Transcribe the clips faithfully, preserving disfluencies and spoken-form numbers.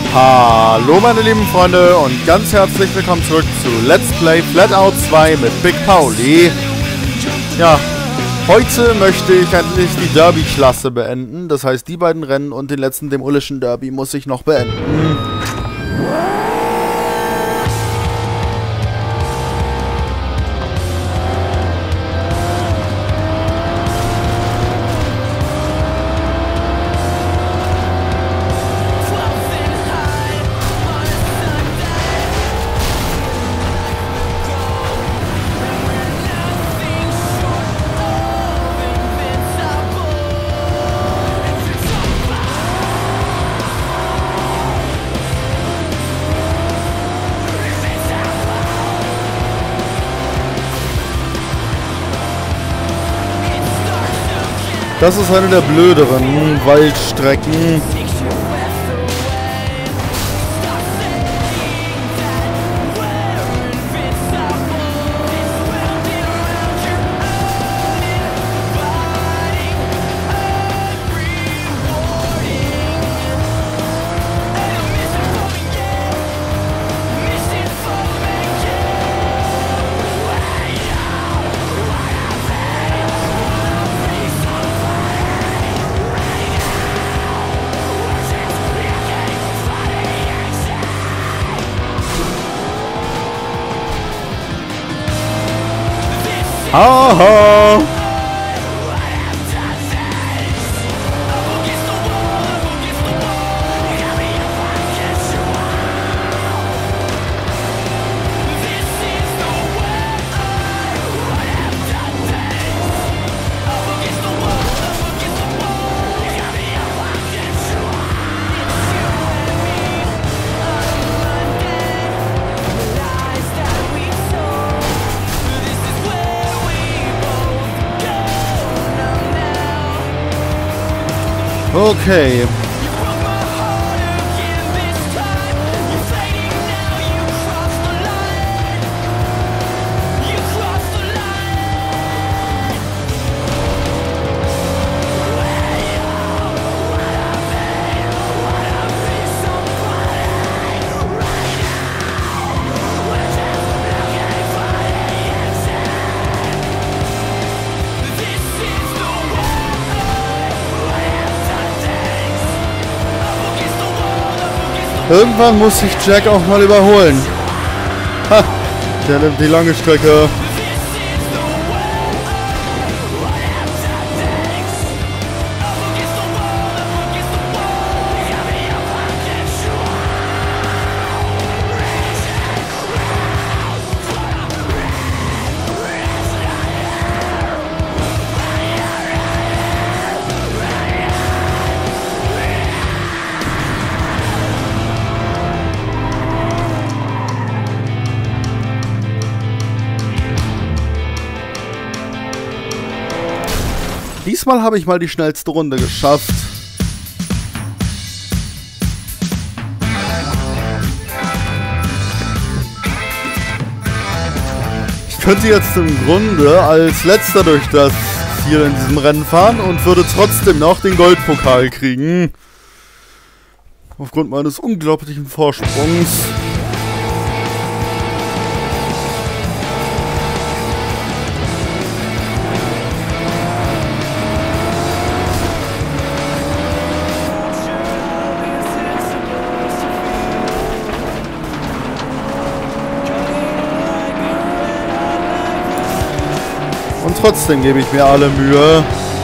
Hallo meine lieben Freunde und ganz herzlich willkommen zurück zu Let's Play Flatout zwei mit Big Pauli. Ja, heute möchte ich endlich die Derby-Klasse beenden. Das heißt, die beiden Rennen und den letzten Demolition Derby muss ich noch beenden. Das ist eine der blöderen Waldstrecken. Aha! Okay. Irgendwann muss sich Jack auch mal überholen. Ha! Der nimmt die lange Strecke. Diesmal habe ich mal die schnellste Runde geschafft. Ich könnte jetzt im Grunde als letzter durch das Ziel in diesem Rennen fahren und würde trotzdem noch den Goldpokal kriegen. Aufgrund meines unglaublichen Vorsprungs. Und trotzdem gebe ich mir alle Mühe.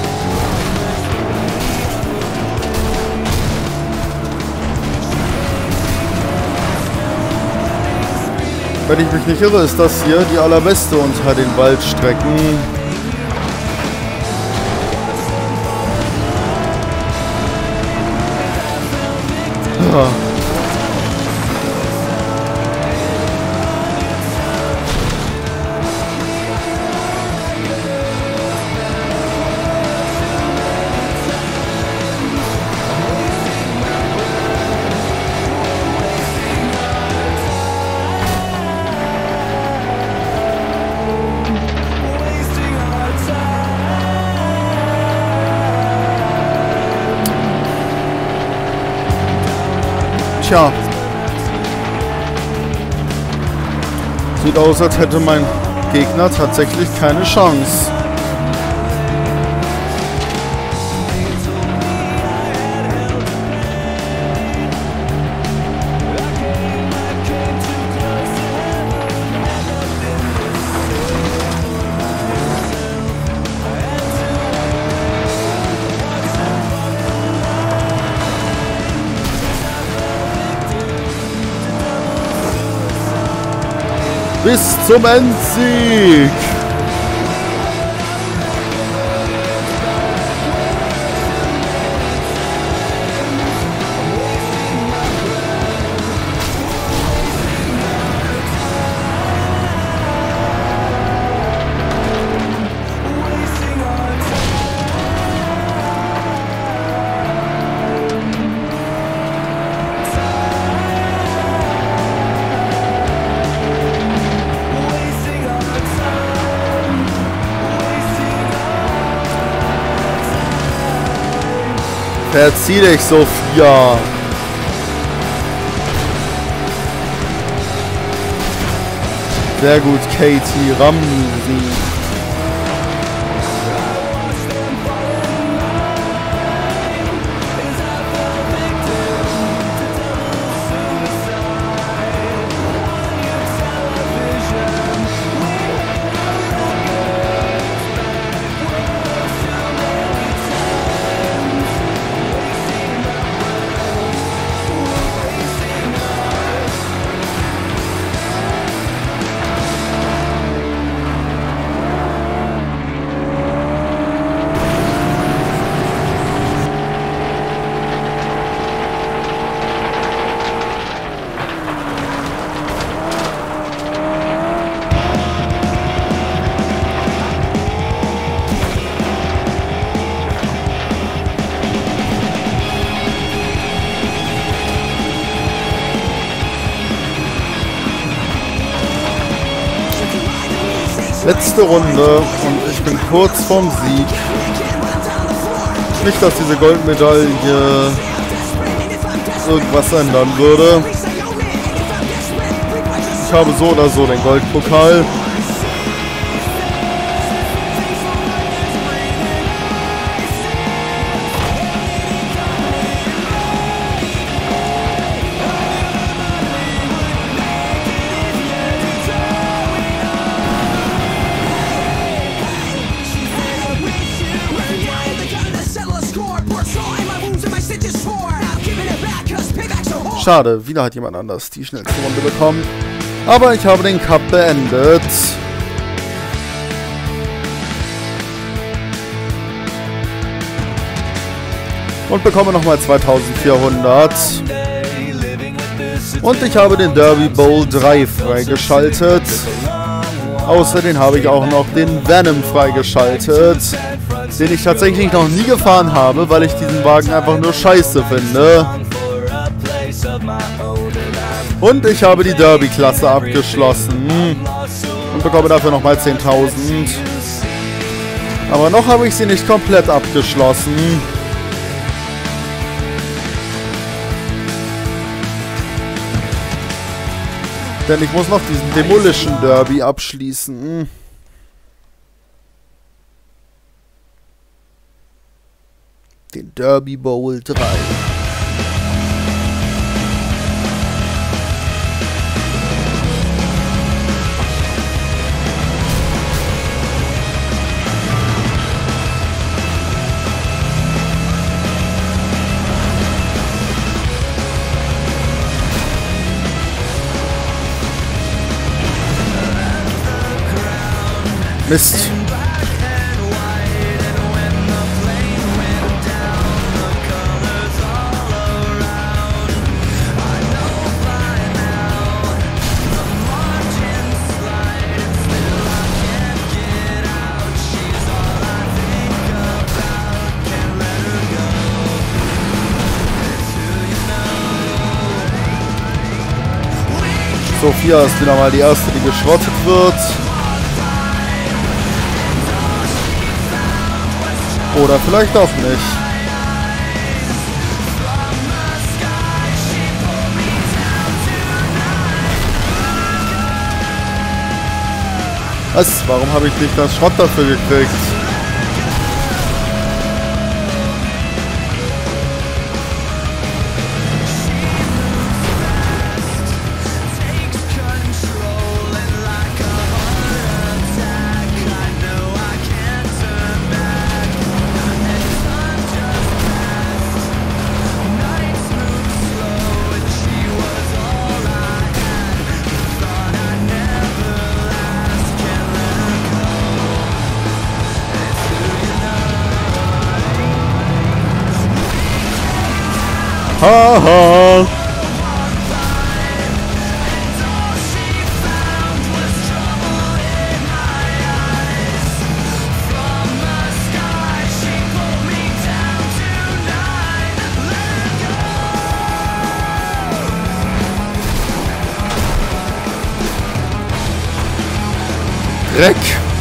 Wenn ich mich nicht irre, ist das hier die allerbeste unter den Waldstrecken. Ja. Tja. Sieht aus, als hätte mein Gegner tatsächlich keine Chance. Bis zum Endsieg! Verzieh dich, Sophia! Sehr gut, Katie, ramm sie. Letzte Runde und ich bin kurz vorm Sieg. Nicht, dass diese Goldmedaille irgendwas ändern würde. Ich habe so oder so den Goldpokal. Schade, wieder hat jemand anders die schnellste Runde bekommen. Aber ich habe den Cup beendet. Und bekomme nochmal zweitausendvierhundert. Und ich habe den Derby Bowl drei freigeschaltet. Außerdem habe ich auch noch den Venom freigeschaltet. Den ich tatsächlich noch nie gefahren habe, weil ich diesen Wagen einfach nur scheiße finde. Und ich habe die Derby-Klasse abgeschlossen und bekomme dafür nochmal zehntausend. Aber noch habe ich sie nicht komplett abgeschlossen. Denn ich muss noch diesen Demolition Derby abschließen. Den Derby Bowl drei. Mist. Sophia ist wieder mal die erste, die geschrottet wird. Oder vielleicht auch nicht. Was? Warum habe ich nicht das Schrott dafür gekriegt? Haha! Dreck!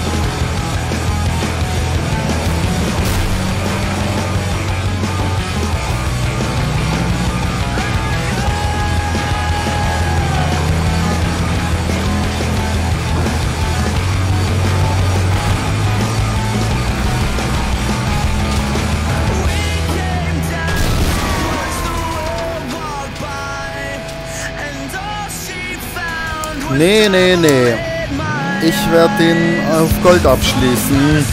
Nee, nee, nee. Ich werde den auf Gold abschließen.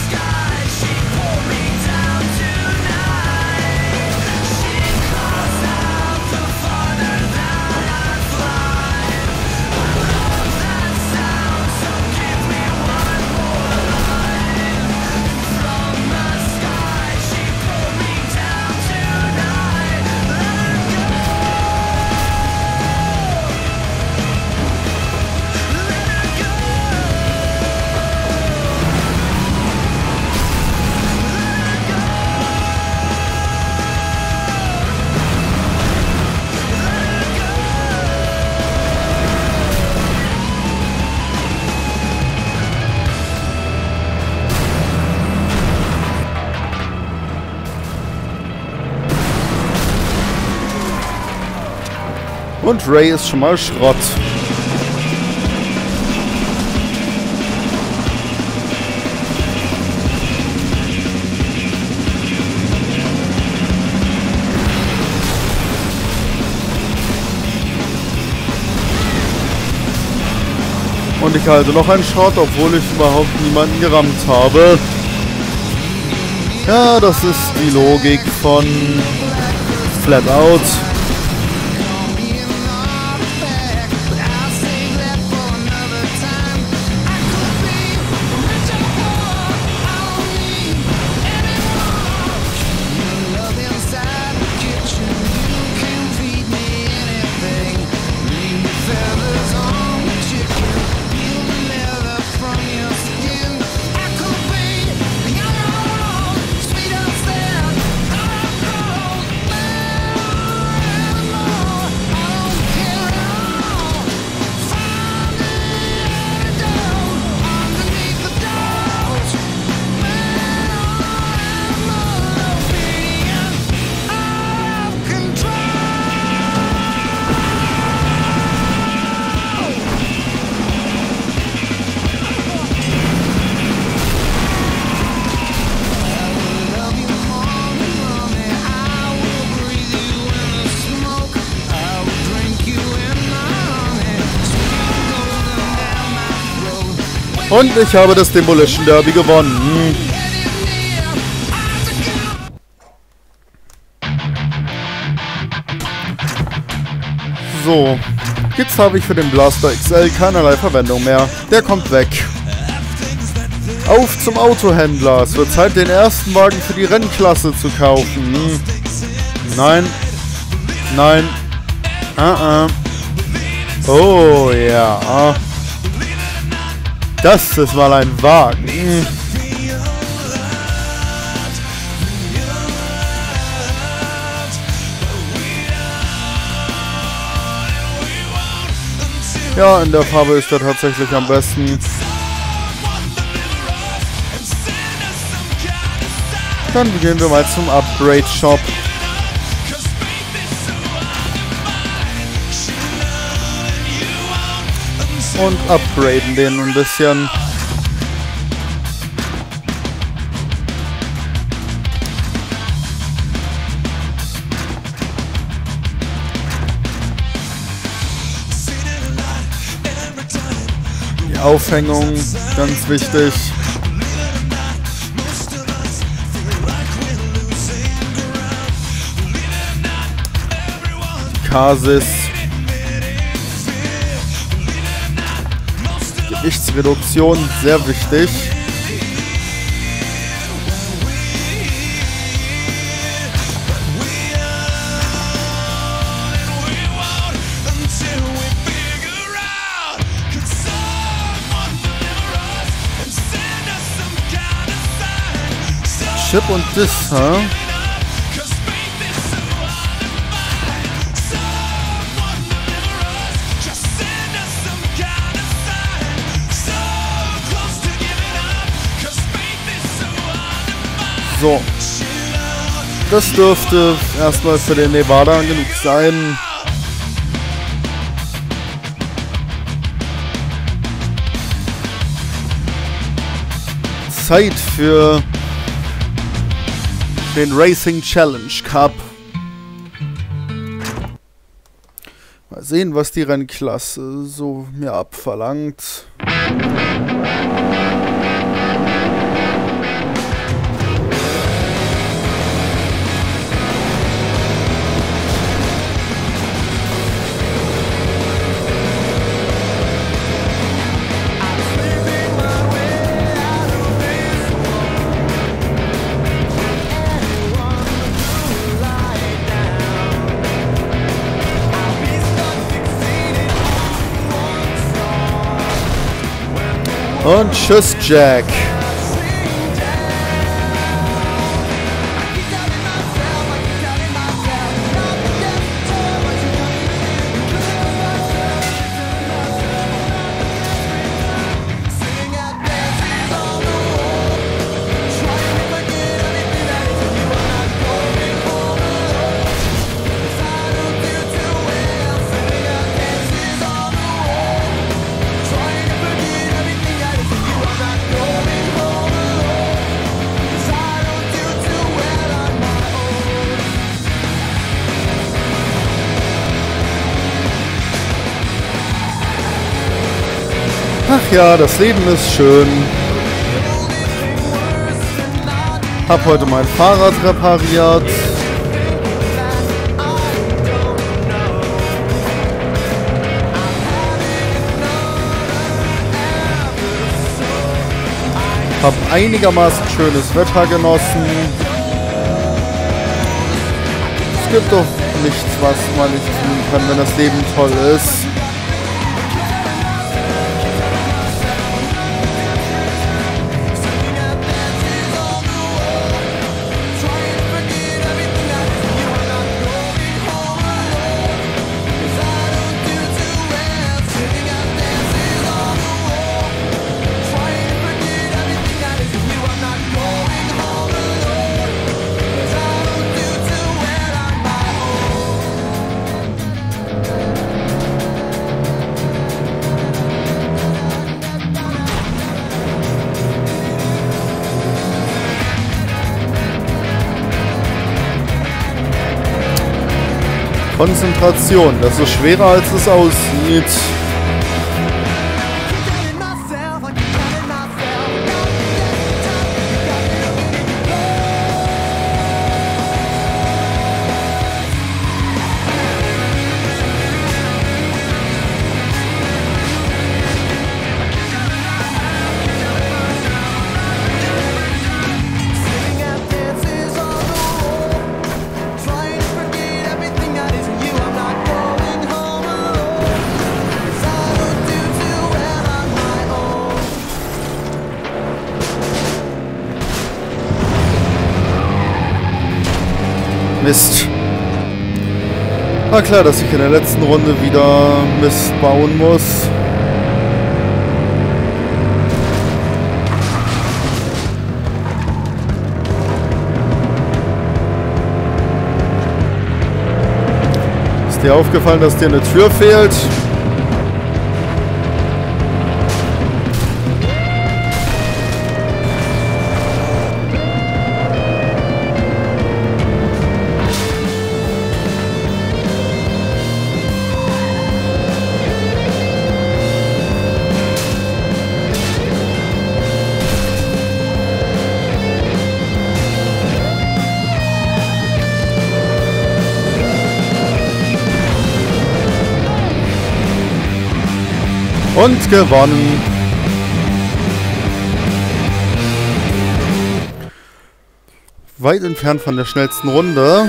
Und Ray ist schon mal Schrott. Und ich halte noch einen Schrott, obwohl ich überhaupt niemanden gerammt habe. Ja, das ist die Logik von Flatout. Und ich habe das Demolition Derby gewonnen. So, jetzt habe ich für den Blaster X L keinerlei Verwendung mehr. Der kommt weg. Auf zum Autohändler. Es wird Zeit, den ersten Wagen für die Rennklasse zu kaufen. Nein. Nein. Uh-uh. Oh ja. Das ist mal ein Wagen. Ja, in der Farbe ist er tatsächlich am besten. Dann gehen wir mal zum Upgrade Shop. Und upgraden den ein bisschen. Aufhängung, ganz wichtig. Die Kasis. Gewichtsreduktion, sehr wichtig. Chip und Diss, hä? So. Das dürfte erstmal für den Nevada genug sein. Zeit für den Racing Challenge Cup. Mal sehen, was die Rennklasse so mir abverlangt. Und tschüss, Jack. Ach ja, das Leben ist schön. Hab heute mein Fahrrad repariert. Hab einigermaßen schönes Wetter genossen. Es gibt doch nichts, was man nicht tun kann, wenn das Leben toll ist. Konzentration, das ist schwerer als es aussieht. Mist. War klar, dass ich in der letzten Runde wieder Mist bauen muss. Ist dir aufgefallen, dass dir eine Tür fehlt? Und gewonnen. Weit entfernt von der schnellsten Runde.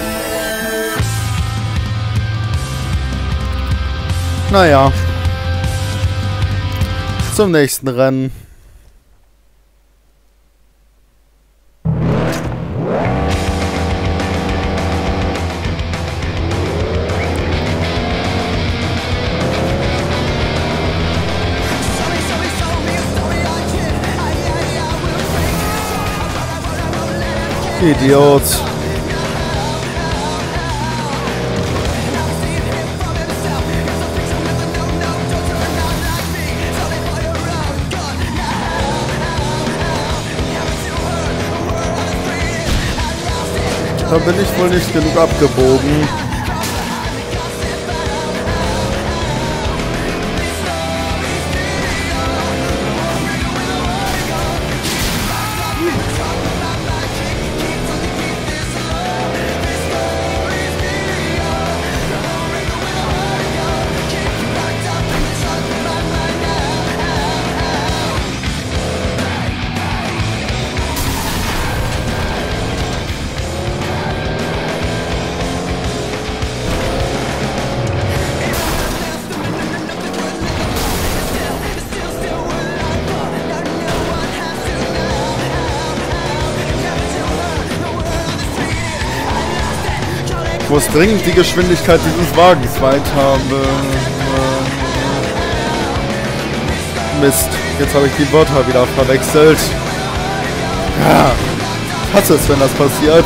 Naja. Zum nächsten Rennen. Idiot. Da bin ich wohl nicht genug abgebogen. Ich muss dringend die Geschwindigkeit dieses Wagens weiter... Äh, Mist, jetzt habe ich die Wörter wieder verwechselt. Ja, hasse es, wenn das passiert.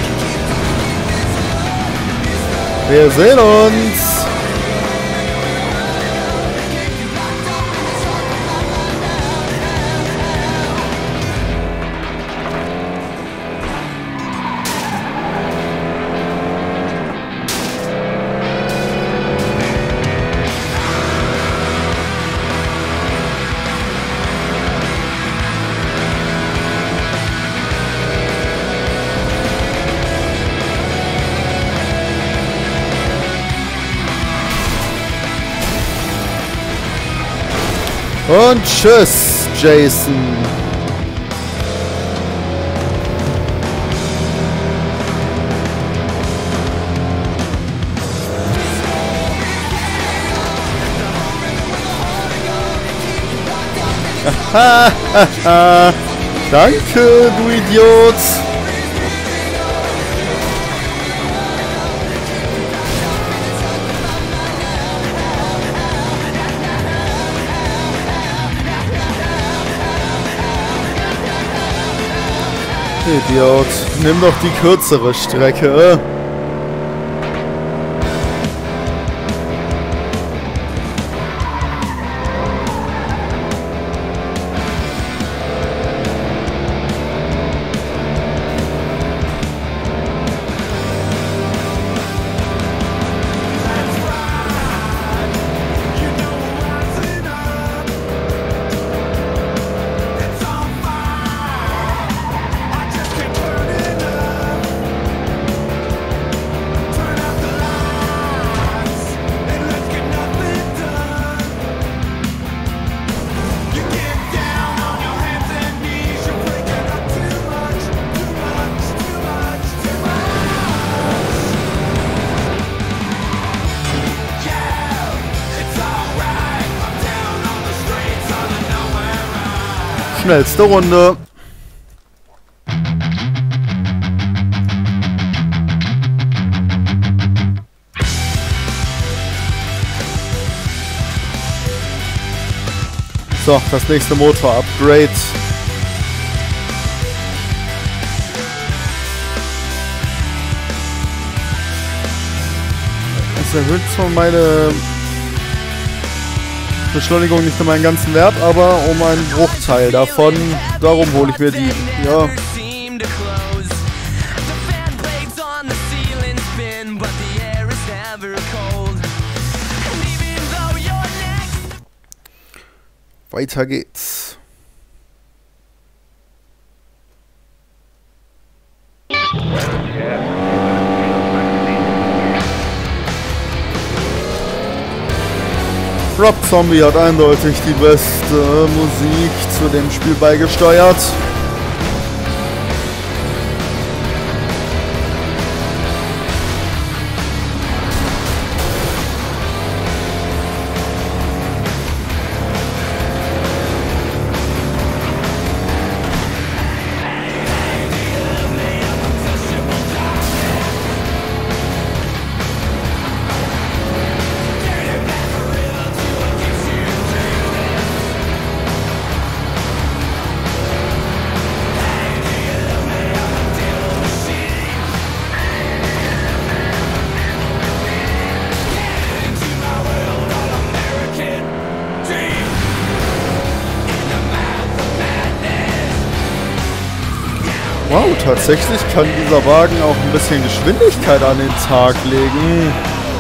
Wir sehen uns! Und tschüss, Jason. Danke, du Idiot. Idiot, nimm doch die kürzere Strecke. Schnellste Runde. So, das nächste Motor-Upgrade. Das erhöht zwar meine Beschleunigung nicht um meinen ganzen Wert, aber um einen Bruchteil davon. Darum hole ich mir die. Ja. Weiter geht's. Rob Zombie hat eindeutig die beste Musik zu dem Spiel beigesteuert. Wow, tatsächlich kann dieser Wagen auch ein bisschen Geschwindigkeit an den Tag legen.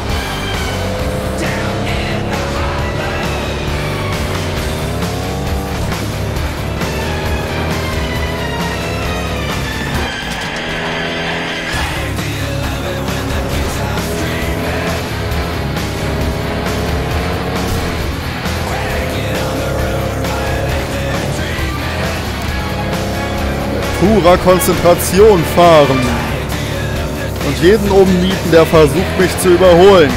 Purer Konzentration fahren und jeden umnieten, der versucht, mich zu überholen.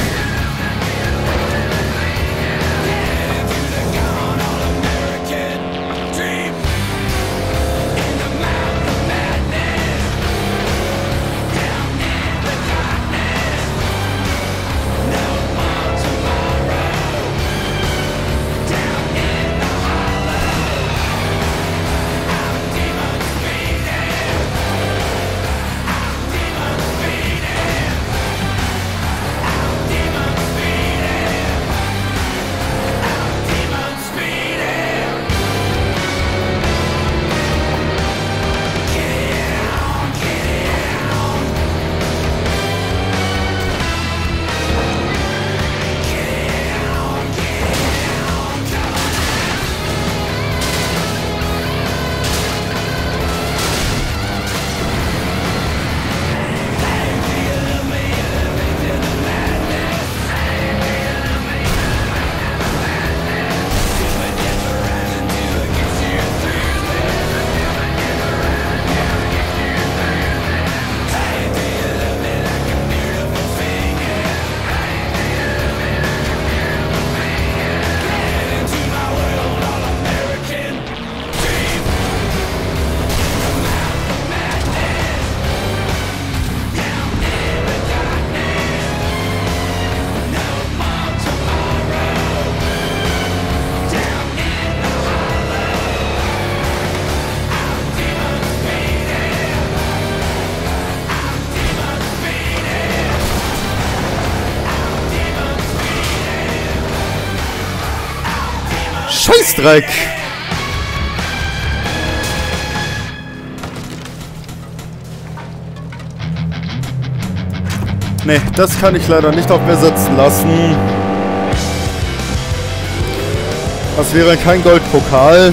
Scheißdreck! Ne, das kann ich leider nicht auf mir sitzen lassen. Das wäre kein Goldpokal.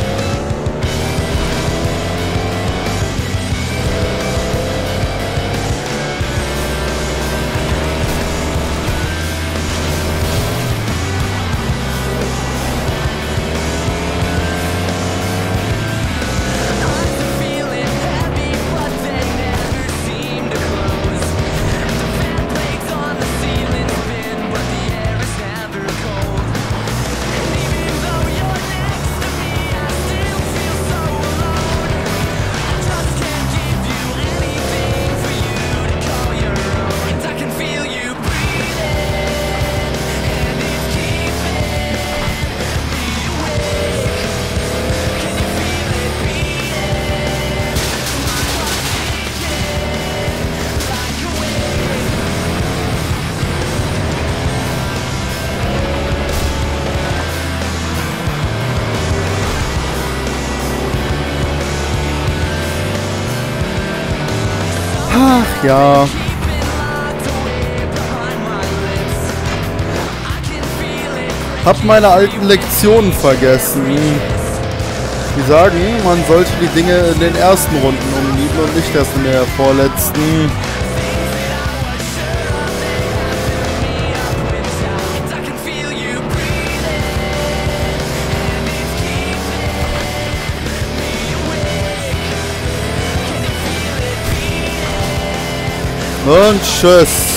Ach ja. Hab meine alten Lektionen vergessen. Die sagen, man sollte die Dinge in den ersten Runden umnieten und nicht erst in der vorletzten. Und tschüss.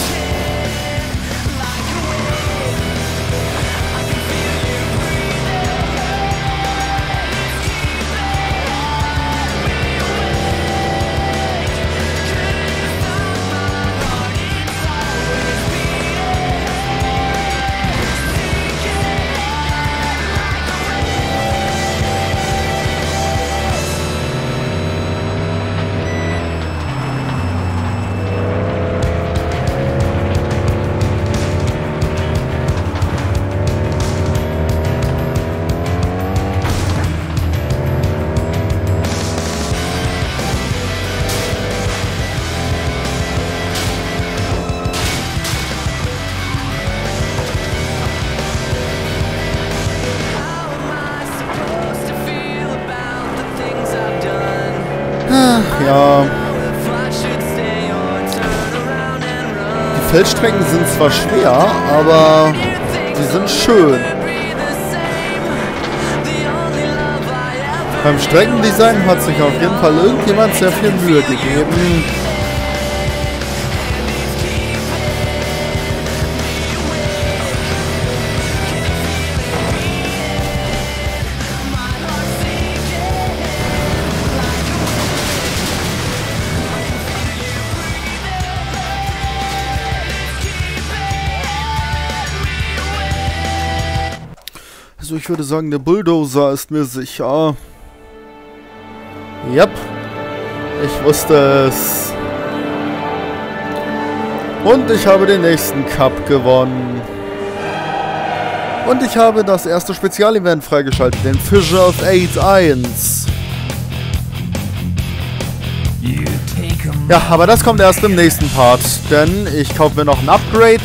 Ja. Die Feldstrecken sind zwar schwer, aber sie sind schön. Beim Streckendesign hat sich auf jeden Fall irgendjemand sehr viel Mühe gegeben. Also ich würde sagen, der Bulldozer ist mir sicher. Yep. Ich wusste es. Und ich habe den nächsten Cup gewonnen. Und ich habe das erste Spezialevent freigeschaltet, den Fissure of Eight eins. Ja, aber das kommt erst im nächsten Part, denn ich kaufe mir noch ein Upgrade.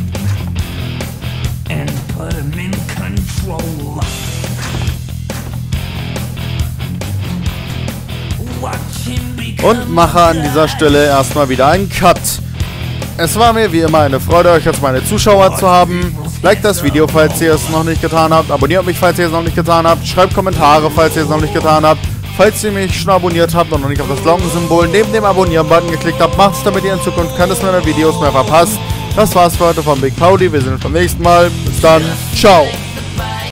Und mache an dieser Stelle erstmal wieder einen Cut. Es war mir wie immer eine Freude, euch als meine Zuschauer zu haben. Liked das Video, falls ihr es noch nicht getan habt. Abonniert mich, falls ihr es noch nicht getan habt. Schreibt Kommentare, falls ihr es noch nicht getan habt. Falls ihr mich schon abonniert habt und noch nicht auf das Glockensymbol neben dem Abonnieren-Button geklickt habt, macht es, damit ihr in Zukunft keines meiner Videos mehr verpasst. Das war's für heute von Big Pauli. Wir sehen uns beim nächsten Mal. Bis dann. Ciao.